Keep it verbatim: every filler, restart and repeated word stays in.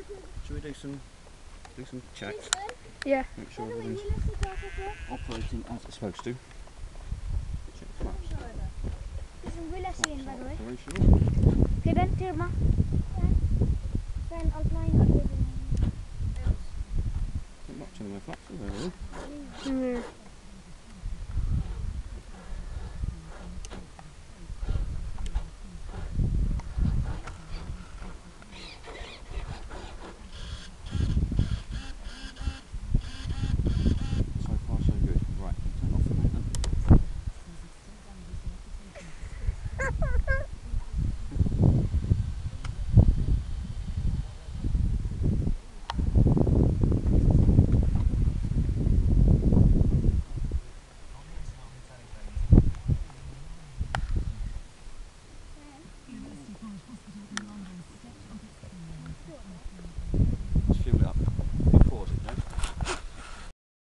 Should we do some do some checks? Yeah. Make sure everything's operating as it's supposed to. Check the flaps. Flaps are operational. Okay then, Tirma. Then I'll try and get it. Not much in my flaps, are there really? Mm.